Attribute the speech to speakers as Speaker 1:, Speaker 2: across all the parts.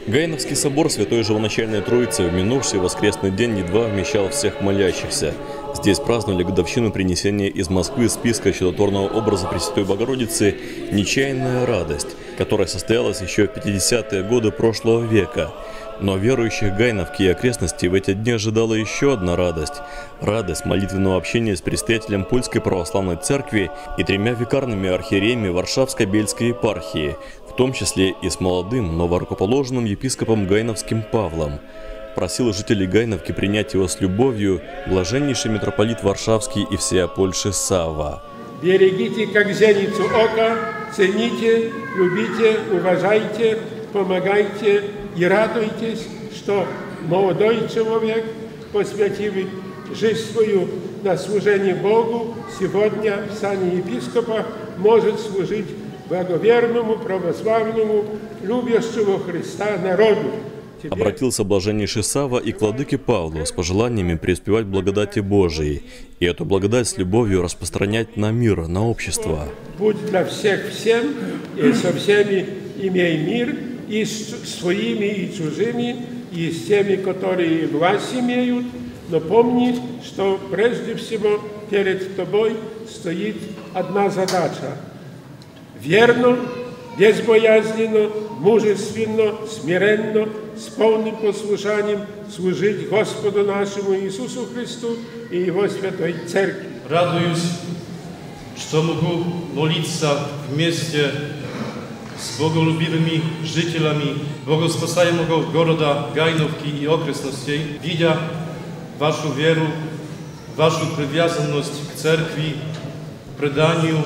Speaker 1: Гайновский собор Святой Живоначальной Троицы в минувший воскресный день едва вмещал всех молящихся. Здесь праздновали годовщину принесения из Москвы списка чудотворного образа Пресвятой Богородицы «Нечаянная радость», которая состоялась еще в 50-е годы прошлого века. Но верующих Гайновки и окрестностей в эти дни ожидала еще одна радость – радость молитвенного общения с предстоятелем Польской Православной Церкви и 3 викарными архиереями Варшавско-Бельской епархии, в том числе и с молодым, но рукоположенным епископом Гайновским Павлом. Просил жителей Гайновки принять его с любовью блаженнейший митрополит Варшавский и всея Польши Савва.
Speaker 2: Берегите, как зеницу ока, цените, любите, уважайте, помогайте и радуйтесь, что молодой человек, посвятивший жизнь свою на служение Богу, сегодня в сане епископа может служить благоверному, православному, любящему Христа народу.
Speaker 1: Обратился блаженнейший Савва и к владыке Павлу с пожеланиями преуспевать благодати Божией и эту благодать с любовью распространять на мир, на общество.
Speaker 2: Будь для всех всем, и со всеми имей мир, и с своими, и чужими, и с теми, которые власть имеют, но помни, что прежде всего перед тобой стоит одна задача – верно, безбоязненно, мужественно, смиренно, с полным послушанием служить Господу нашему Иисусу Христу и Его Святой Церкви.
Speaker 3: Радуюсь, что могу молиться вместе с боголюбивыми жителями богоспасаемого города Гайновки и окрестностей, видя вашу веру, вашу привязанность к церкви, преданию.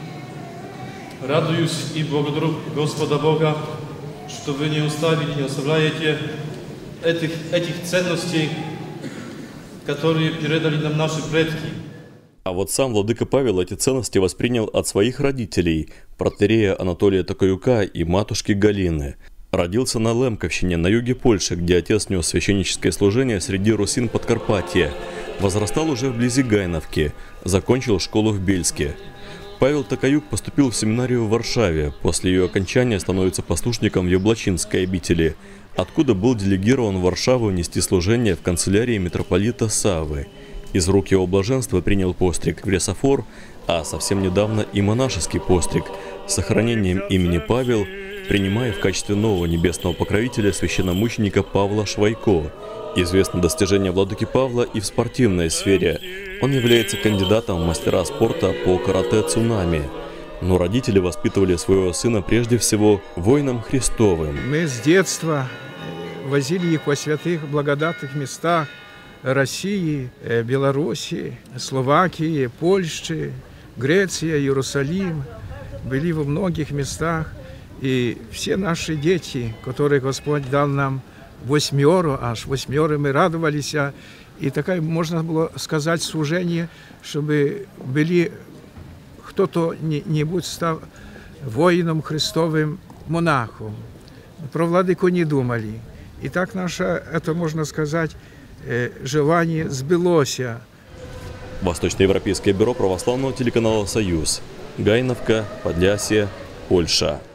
Speaker 3: Радуюсь и благодарю Господа Бога, что вы не оставили, не оставляете этих ценностей, которые передали нам наши предки.
Speaker 1: А вот сам владыка Павел эти ценности воспринял от своих родителей, протоиерея Анатолия Токаюка и матушки Галины. Родился на Лемковщине, на юге Польши, где отец нес священническое служение среди русин Подкарпатья. Возрастал уже вблизи Гайновки, закончил школу в Бельске. Павел Токаюк поступил в семинарию в Варшаве, после ее окончания становится послушником в Яблочинской обители, откуда был делегирован в Варшаву нести служение в канцелярии митрополита Саввы. Из рук его блаженства принял постриг в Ресофор, а совсем недавно и монашеский постриг с сохранением имени Павел, принимая в качестве нового небесного покровителя священномученика Павла Швайко. Известно достижение владыки Павла и в спортивной сфере. Он является кандидатом в мастера спорта по карате «Цунами». Но родители воспитывали своего сына прежде всего воином Христовым.
Speaker 4: Мы с детства возили их во святых благодатных местах России, Белоруссии, Словакии, Польши, Греция, Иерусалим. Были во многих местах. И все наши дети, которые Господь дал нам, 8, аж 8 мы радовались. И такая, можно было сказать, служение, чтобы были кто-то-нибудь стал воином Христовым, монахом. Про владыку не думали. И так наше, это можно сказать, желание сбылось.
Speaker 1: Восточноевропейское бюро православного телеканала «Союз». Гайновка, Подлясье, Польша.